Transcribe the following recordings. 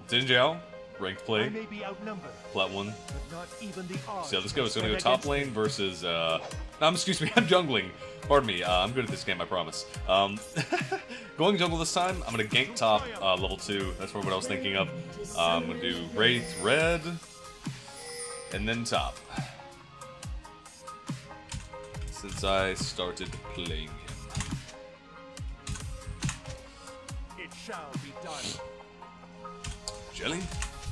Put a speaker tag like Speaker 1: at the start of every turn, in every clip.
Speaker 1: Xin Zhao, ranked play. Plat II. So let's go. It's gonna go top lane versus. Excuse me. I'm jungling. Pardon me. I'm good at this game. I promise. Going jungle this time. I'm gonna gank top level 2. That's what I was thinking of. I'm gonna do Wraith red, and then top. Since I started playing him.
Speaker 2: It shall be done.
Speaker 1: Jelly?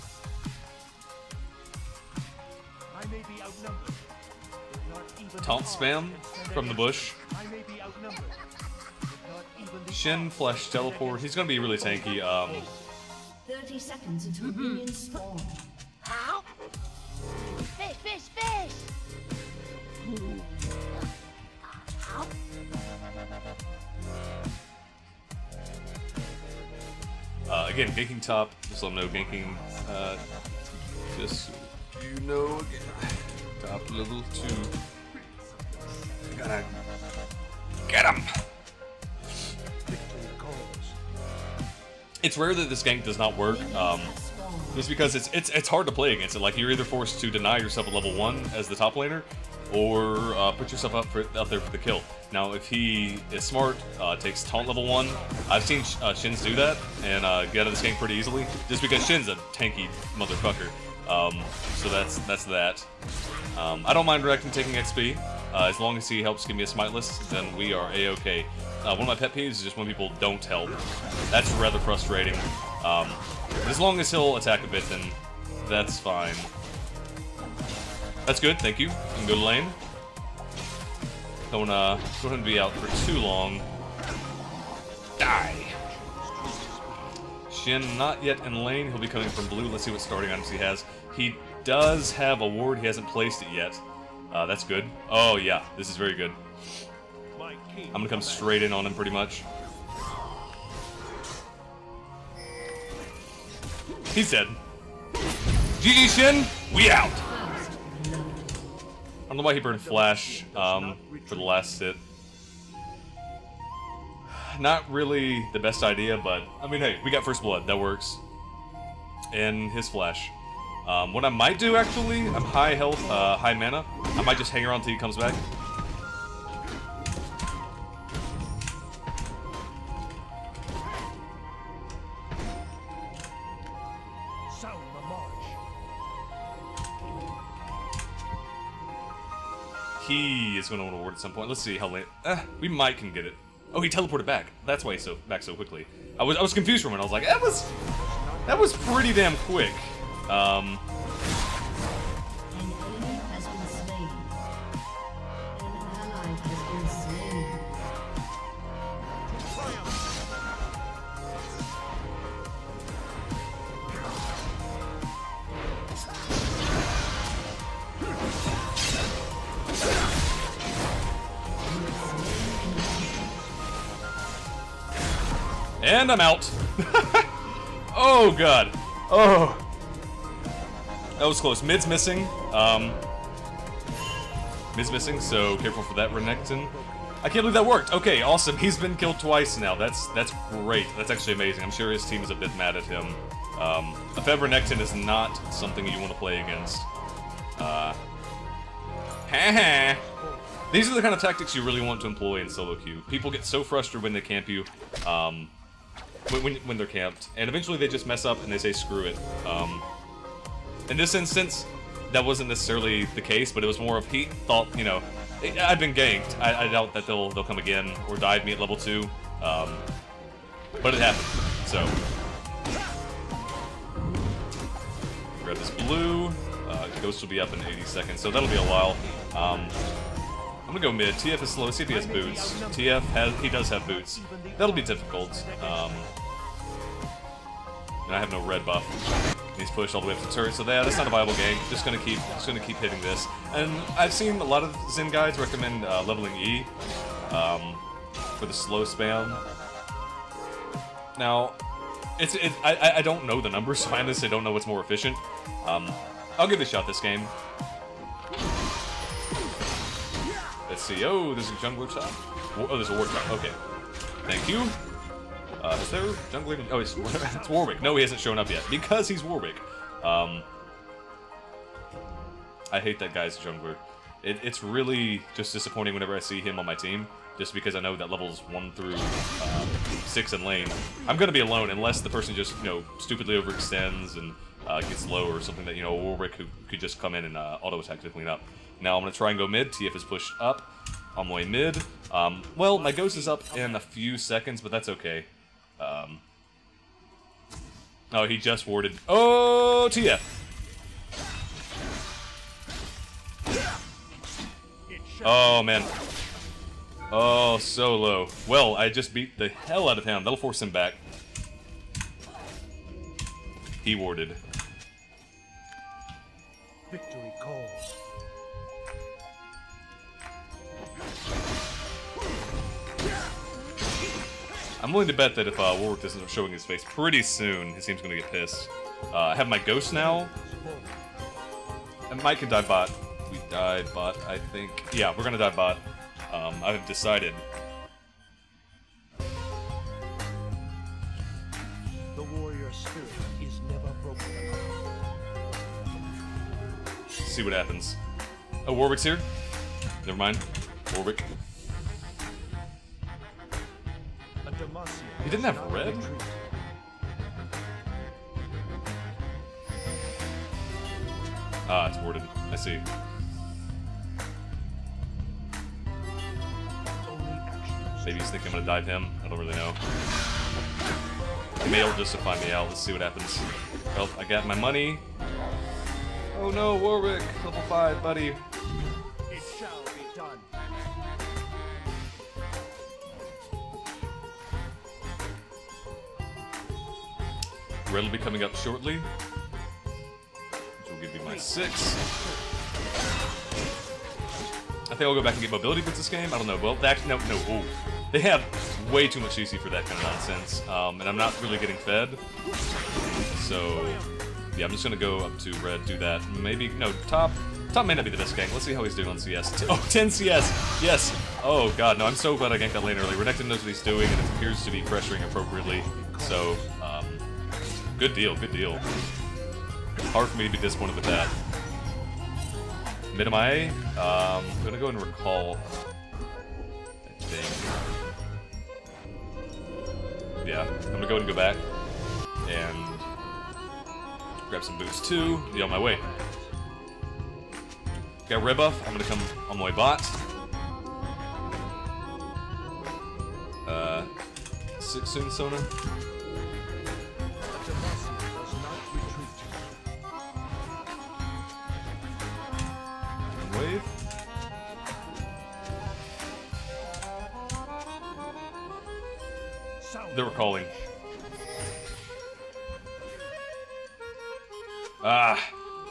Speaker 2: I may be outnumbered. Not even
Speaker 1: Taunt spam from the bush.
Speaker 2: I may be outnumbered. Not even the
Speaker 1: Shen flash teleport. He's gonna be really tanky.
Speaker 3: 30 seconds until minions spawn.
Speaker 4: Ow! Fish, fish, fish! Ow!
Speaker 1: Again, ganking top. Just let them know ganking. Just so you know, again, top level 2. Gotta get him. It's rare that this gank does not work. Just because it's hard to play against it. Like, you're either forced to deny yourself a level 1 as the top laner, or put yourself out there for the kill. Now, if he is smart, takes taunt level 1, I've seen Shins do that and get out of this gank pretty easily, just because Shin's a tanky motherfucker. So that's that. I don't mind Rect taking XP, as long as he helps give me a smite list, then we are a-okay. One of my pet peeves is just when people don't help. That's rather frustrating. As long as he'll attack a bit, then that's fine. That's good, thank you. You can go to lane. Don't go ahead and be out for too long. Die! Shen not yet in lane. He'll be coming from blue. Let's see what starting items he has. He does have a ward. He hasn't placed it yet. That's good. Oh yeah, this is very good. I'm gonna come straight in on him pretty much. He's dead. GG Shen, we out! I don't know why he burned flash for the last hit. Not really the best idea, but I mean, hey, we got first blood. That works. And his flash. What I might do, actually, I'm high health, high mana. I might just hang around until he comes back. He is going to want to ward at some point. Let's see how late. We might can get it. Oh, he teleported back. That's why he's back so quickly. I was confused for a minute. I was like, that was pretty damn quick.
Speaker 3: An enemy has been slain. An ally has been slain.
Speaker 1: And I'm out. Oh god. Oh. That was close. Mid's missing. Mid's missing, so careful for that, Renekton. I can't believe that worked. Okay, awesome. He's been killed twice now. That's great. That's actually amazing. I'm sure his team is a bit mad at him. A Feb Renekton is not something you want to play against. These are the kind of tactics you really want to employ in solo queue. People get so frustrated when they camp you, when they're camped, and eventually they just mess up and they say screw it. In this instance, that wasn't necessarily the case, but it was more of he thought, you know, I've been ganked. I doubt that they'll come again or dive me at level 2, but it happened. So grab this blue. Ghost will be up in 80 seconds, so that'll be a while. I'm gonna go mid. TF is slow. See if he has boots. He does have boots. That'll be difficult. And I have no red buff. And he's pushed all the way up to turret, so that's not a viable gank. Just gonna keep hitting this. And I've seen a lot of Zen guides recommend leveling E for the slow spam. Now, I don't know the numbers, so I honestly don't know what's more efficient. I'll give it a shot this game. Let's see. Oh, there's a jungler top. Oh, there's a ward top. Okay. Thank you. Is there jungler? Oh, it's Warwick. No, he hasn't shown up yet because he's Warwick. I hate that guy's jungler. It's really just disappointing whenever I see him on my team, just because I know that levels 1 through 6 in lane, I'm gonna be alone unless the person just, you know, stupidly overextends and gets low or something that, you know, Warwick who could just come in and auto attack to clean up. Now I'm gonna try and go mid. TF is pushed up. On my way mid. Well, my ghost is up in a few seconds, but that's okay. Oh, he just warded. Oh, TF. Oh, man. Oh, so low. Well, I just beat the hell out of him. That'll force him back. He warded.
Speaker 2: Victory calls.
Speaker 1: I'm willing to bet that if Warwick isn't showing his face pretty soon, his team's going to get pissed. I have my ghost now. And Mike can dive bot. We died bot, I think. Yeah, we're going to dive bot. I've decided.
Speaker 2: The warrior spirit is never broken.
Speaker 1: Let's see what happens. Oh, Warwick's here? Never mind. Warwick. He didn't have red? Ah, it's warded. I see. Maybe he's thinking I'm gonna dive him. I don't really know. He may just to find me out. Let's see what happens. Well, I got my money. Oh no, Warwick! Level 5, buddy.
Speaker 2: It shall be done.
Speaker 1: Red will be coming up shortly, which will give me my 6. I think I'll go back and get mobility boots this game. I don't know. Well, actually, no. Oh, they have way too much CC for that kind of nonsense, and I'm not really getting fed. So, yeah, I'm just gonna go up to red, do that. Maybe no top. Top may not be the best gank. Let's see how he's doing on CS. Oh, 10 CS. Yes. Oh god, no. I'm so glad I ganked that lane early. Renekton knows what he's doing, and it appears to be pressuring appropriately. So, good deal. Good deal. Hard for me to be disappointed with that. Mid MIA. I'm gonna go and recall. I think. Yeah, I'm gonna go ahead and go back and grab some boots too. Be on my way. Got red buff. I'm gonna come on my way bot. 6 soon, Sona. Wave. They were calling. Ah.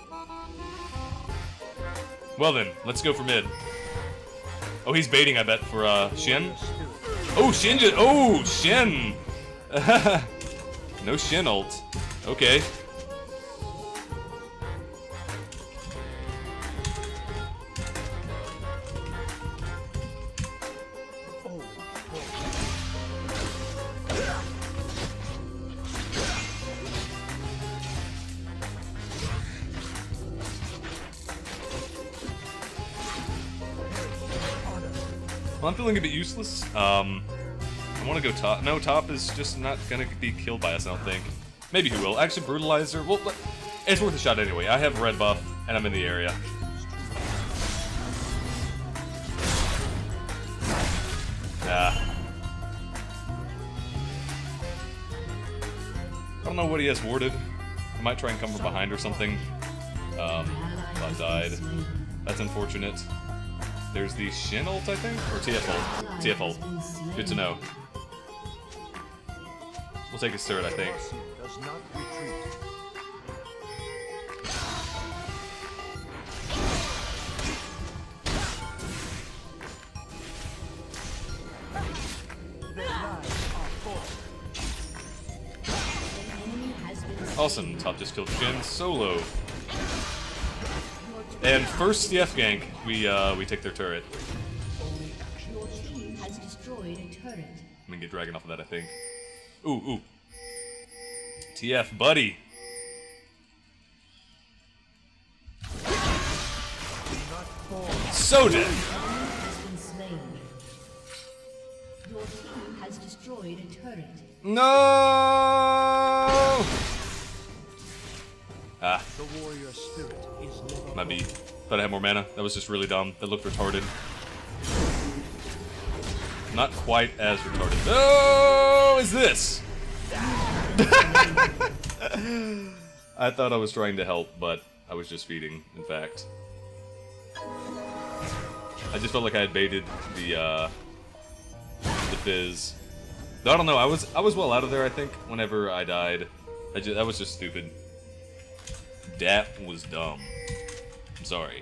Speaker 1: Well then, let's go for mid. Oh, he's baiting, I bet, for Shen. Oh, Shen just. Oh, Shen. No Shen ult. Okay. Well, I'm feeling a bit useless. I want to go top. No, top is just not going to be killed by us, I don't think. Maybe he will. Actually, Brutalizer. Well, it's worth a shot anyway. I have red buff, and I'm in the area. Nah. I don't know what he has warded. I might try and come from behind or something. I died. That's unfortunate. There's the Shen ult, I think? Or TF ult. TF ult. Good to know. We'll take his third, I think. Awesome. Top just killed Shen solo. And first CF gank, we take their turret.
Speaker 3: Your team has destroyed a turret.
Speaker 1: I'm gonna get Dragon off of that, I think. Ooh, ooh. TF, buddy. So dead.
Speaker 3: Has been slain. Your team has destroyed a turret.
Speaker 1: No! Ah,
Speaker 2: The warrior spirit is never
Speaker 1: might be. Thought I had more mana. That was just really dumb. That looked retarded. Not quite as retarded. No, is this? I thought I was trying to help, but I was just feeding, in fact. I just felt like I had baited the fizz. I don't know, I was well out of there, I think, whenever I died. That was just stupid. That was dumb. I'm sorry.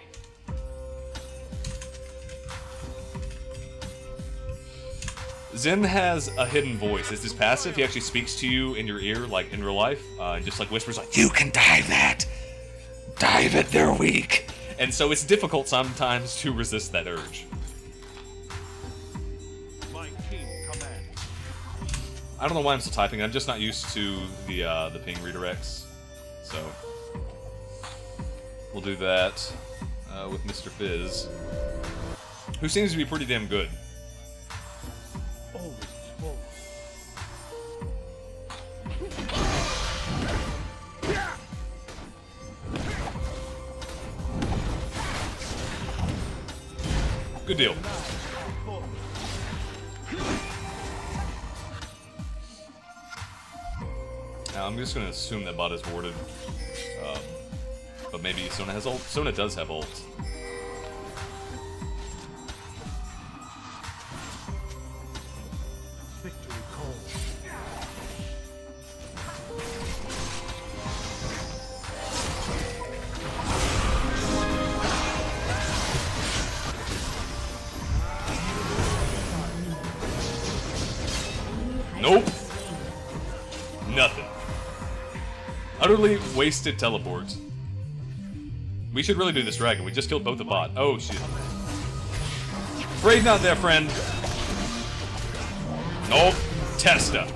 Speaker 1: Zen has a hidden voice. It's his passive. He actually speaks to you in your ear, like in real life, and just like whispers like, "You can dive that! Dive it, they're weak!" And so it's difficult sometimes to resist that urge.
Speaker 2: my king commands.
Speaker 1: I don't know why I'm still typing. I'm just not used to the ping redirects. So we'll do that with Mr. Fizz, who seems to be pretty damn good.
Speaker 2: Always forward.
Speaker 1: Good deal. Now I'm just gonna assume that bot is warded, but maybe Sona has ult. Sona does have ult.
Speaker 2: Victory call.
Speaker 1: Nope. Nothing. Utterly wasted teleport. We should really do this dragon. We just killed both the bot. Oh shit. Afraid not there, friend. Nope. Testa.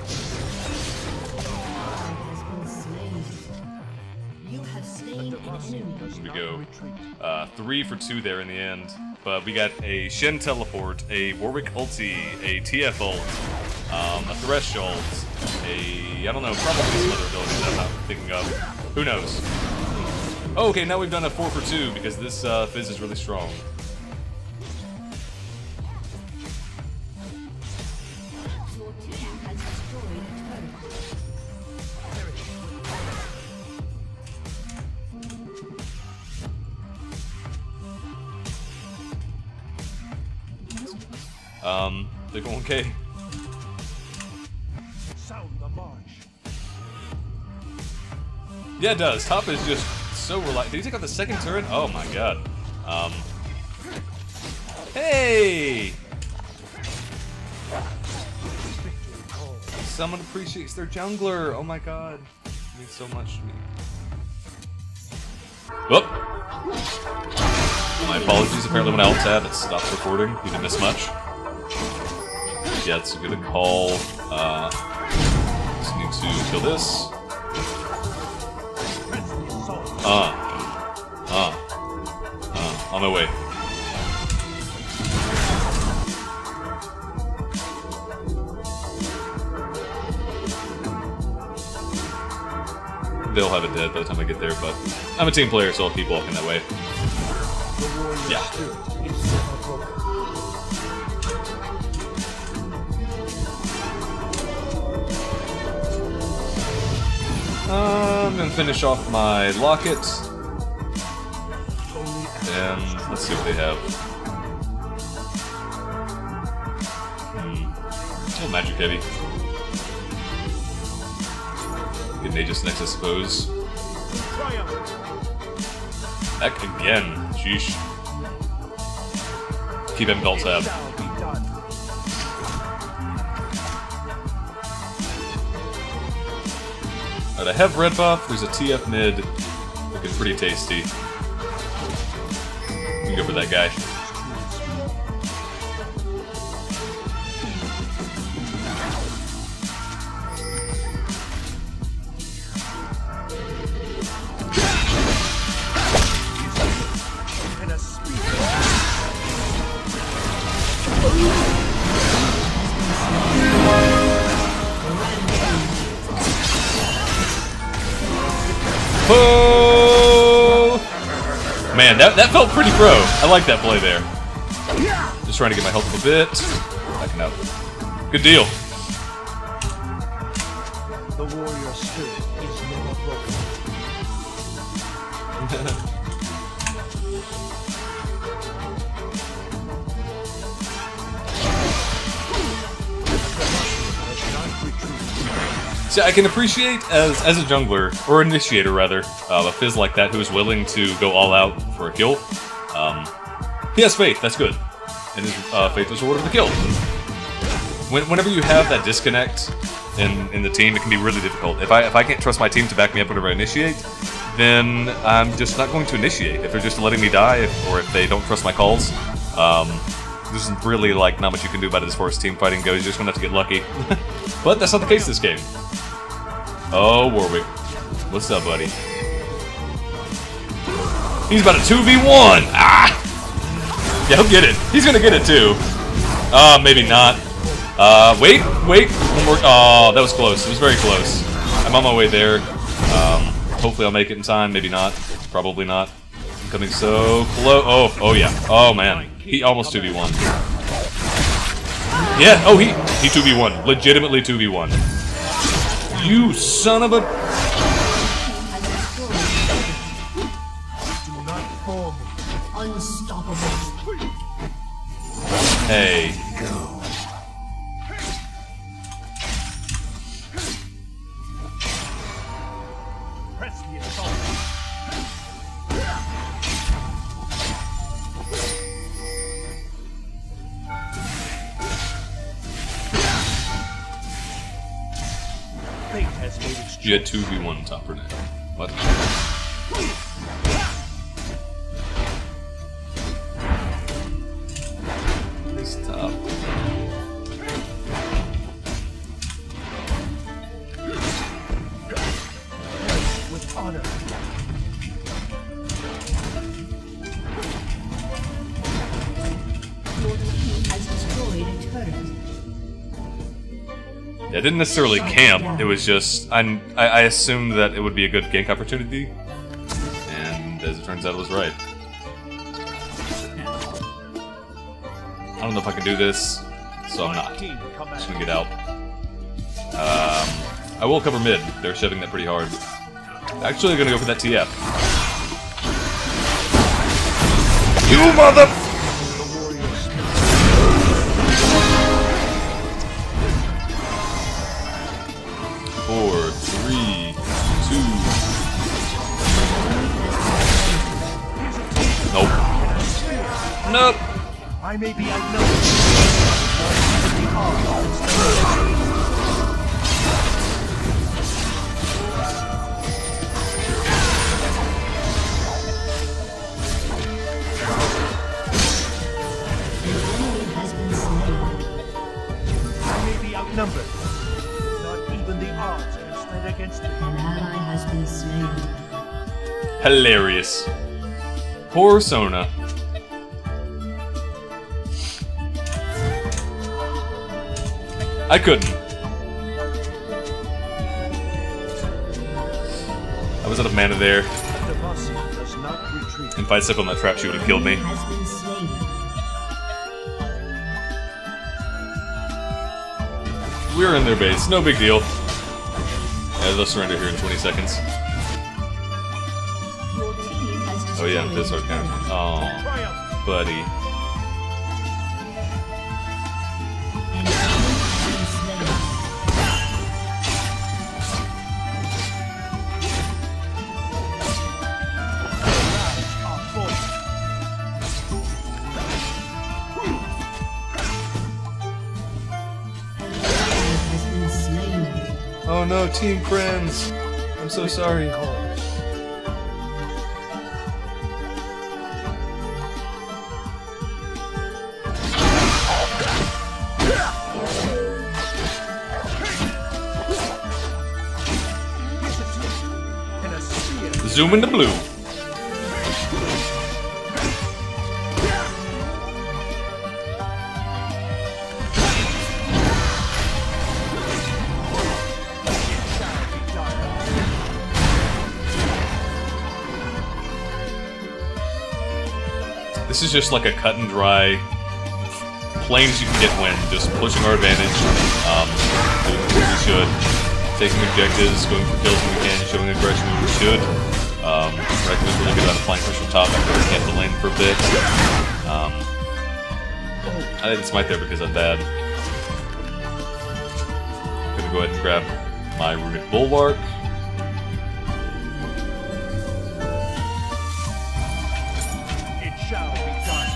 Speaker 3: Has been slain. You have slain an enemy.
Speaker 1: Here we go. 3 for 2 there in the end. But we got a Shen teleport, a Warwick ulti, a TF ult, a Threshold, I don't know, probably some other abilities that I'm not thinking of. Who knows? Oh, okay, now we've done a 4 for 2 because this Fizz is really strong.
Speaker 3: Your team has destroyed a
Speaker 1: They're going okay.
Speaker 2: Sound the march.
Speaker 1: Yeah, it does. Top is just so relaxed. Did he take out the second turret? Oh my god. Hey!
Speaker 2: Victory call.
Speaker 1: Someone appreciates their jungler. Oh my god. It means so much to me. Oh! My apologies. Apparently when I alt-tab, it stops recording. You didn't miss much. Yeah, it's a good call. Just need to kill this. On my way. They'll have it dead by the time I get there, but I'm a team player, so I'll keep walking that way.
Speaker 2: The warrior
Speaker 1: Yeah.
Speaker 2: spirit is never broken.
Speaker 1: I'm gonna finish off my locket, and let's see what they have. Oh, magic heavy. Good Magus next, I suppose.
Speaker 2: Triumph.
Speaker 1: Heck again. Sheesh. Keep having alt tab.
Speaker 2: Shall be done.
Speaker 1: Alright, I have red buff. There's a TF mid. Looking pretty tasty. We can go for that guy. Man, that felt pretty pro. I like that play there. Just trying to get my health up a bit. Backing out. Good deal.
Speaker 2: The warrior spirit is never broken.
Speaker 1: See, I can appreciate as a jungler, or initiator rather, a Fizz like that who is willing to go all out for a kill. He has faith, that's good. And his faith is rewarded with the kill. Whenever you have that disconnect in the team, it can be really difficult. If I can't trust my team to back me up whenever I initiate, then I'm just not going to initiate. If they're just letting me die, or if they don't trust my calls, there's really like not much you can do about it as far as team fighting goes. You're just gonna have to get lucky. But that's not the case this game. Oh, Warwick. What's up, buddy? He's about a 2v1! Ah! Yeah, he'll get it. He's gonna get it, too. Maybe not. Wait. One more. Oh, that was close. It was very close. I'm on my way there. Hopefully I'll make it in time. Maybe not. Probably not. I'm coming so close. Oh, yeah. Oh, man. He almost 2v1. Yeah, oh, he 2v1. Legitimately 2v1. You son of a...
Speaker 2: Do not form.
Speaker 3: Unstoppable.
Speaker 1: Hey.
Speaker 2: Press the assault. Fate has made its
Speaker 1: You had 2v1 top for now. What? Stop.
Speaker 2: with honor.
Speaker 3: Your team has destroyed a turret.
Speaker 1: Yeah, I didn't necessarily camp. It was just I assumed that it would be a good gank opportunity, and as it turns out, it was right. I don't know if I can do this, so I'm not. I'm just gonna get out. I will cover mid. They're shoving that pretty hard. Actually, gonna go for that TF. You mother! 4, 3, 2. Nope. Nope.
Speaker 2: I may be outnumbered. Outnumbered. Not even the odds can stand against me.
Speaker 3: An ally has been slain.
Speaker 1: Hilarious. Poor Sona. I couldn't. I was out of mana there.
Speaker 2: The boss does not retreat.
Speaker 1: And if I stuck on that trap, she would have killed me.
Speaker 3: Has been slain.
Speaker 1: We're in their base, no big deal. Yeah, they'll surrender here in 20 seconds.
Speaker 3: Your team has
Speaker 1: Oh yeah,
Speaker 3: destroyed
Speaker 1: this
Speaker 3: a
Speaker 1: our
Speaker 3: turret.
Speaker 1: counter. Oh,
Speaker 2: Triumph.
Speaker 1: buddy.
Speaker 3: An enemy has been slain.
Speaker 2: Our force.
Speaker 3: An ally has been slain.
Speaker 1: Oh no, team friends. I'm so sorry.
Speaker 2: And a spear.
Speaker 1: Zoom into blue. This is just like a cut and dry, plain as you can get win. Just pushing our advantage, doing what we should, taking objectives, going for kills when we can, showing aggression when we should. Reckon was really good on the flank push from top after we camped the lane for a bit. I didn't smite there because I'm bad. Gonna go ahead and grab my Runic Bulwark.
Speaker 2: It shall be done.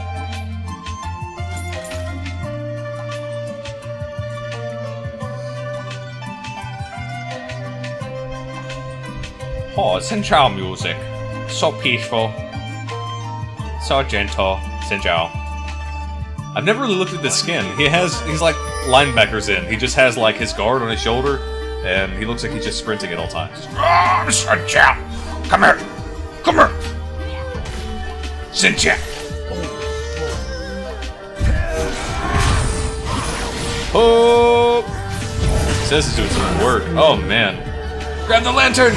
Speaker 1: Oh, Xin Zhao music. So peaceful. So gentle. Xin Zhao. I've never really looked at this skin. He's like linebackers in. He just has like his guard on his shoulder, and he looks like he's just sprinting at all times. Xin Zhao! Come here! Come here! Xin Zhao! Oh! Says he's doing some work. Oh man. Grab the lantern!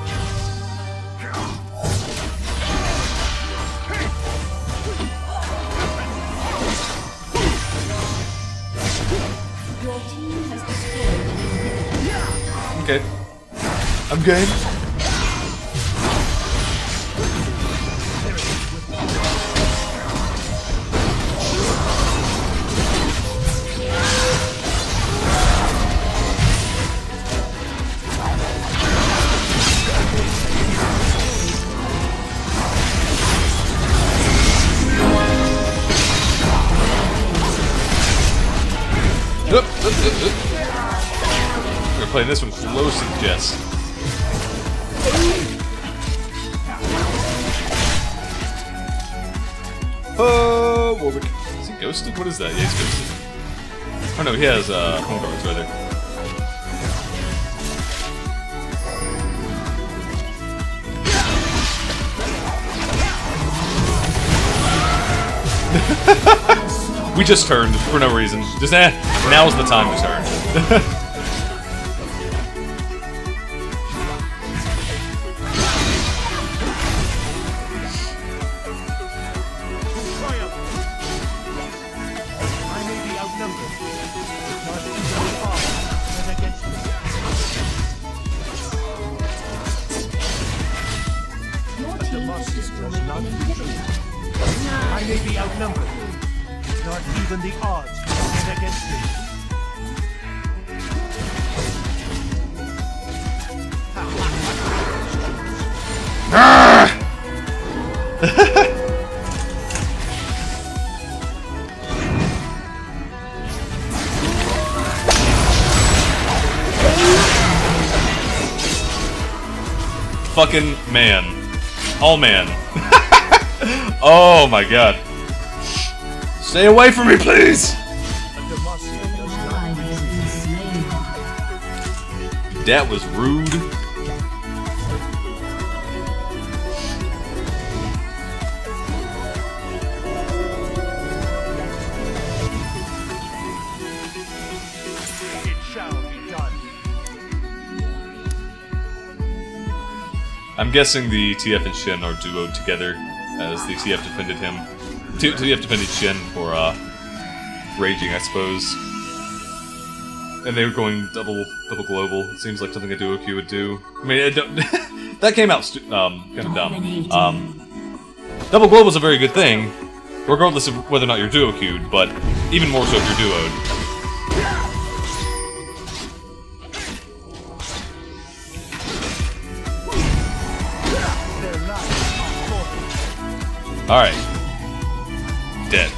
Speaker 1: Okay. I'm game. We're playing this one close and Jess. Oh, Warwick. Is he ghosted? What is that? Yeah, he's ghosted. Oh no, he has home guards right there. We just turned for no reason. Just now's the time to turn.
Speaker 2: I may be outnumbered. Not even the odds can stand against me.
Speaker 1: Fucking man. Oh man. Oh my god. Stay away from me, please! That was rude.
Speaker 2: It shall be done.
Speaker 1: I'm guessing the TF and Shen are duoed together, as the TF defended him. TF defended Shen for raging, I suppose. And they were going double global. It seems like something a duo Q would do. I mean, that came out kind of dumb. Double global is a very good thing, regardless of whether or not you're duo Q'd, but even more so if you're duoed. Alright. Dead.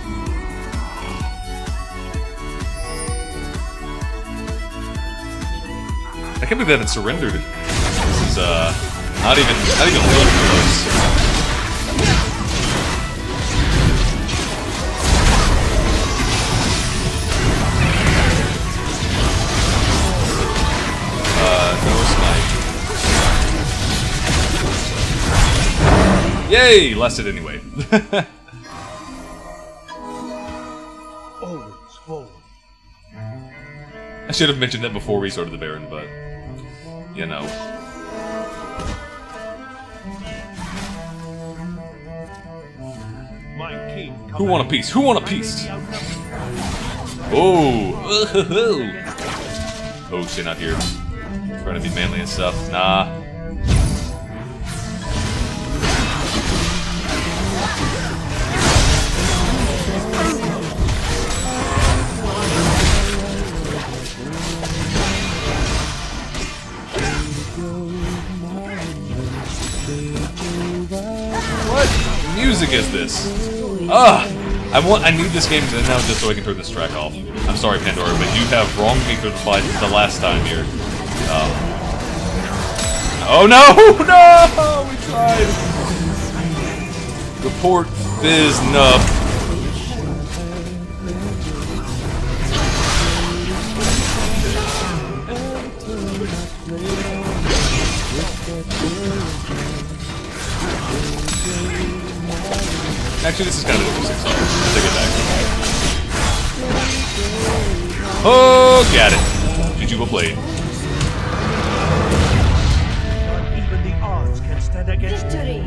Speaker 1: I can't believe they haven't surrendered. This is, not even a little close. No snipe. Yay! Lasted anyway.
Speaker 2: Always forward.
Speaker 1: I should have mentioned that before we started the Baron, but you know. Who want a piece? Who want a piece? Oh! Oh, shit, not here. Trying to be manly and stuff. Nah. What music is this? I need this game to now just so I can turn this track off. I'm sorry, Pandora, but you have wronged me for the last time here. Oh no! No! We tried! Report Fizz Nub. Actually, this is kind of an interesting song. I'll take it back. Oh, got it. GG, well played.
Speaker 2: Not even the odds can stand against me.
Speaker 3: Victory!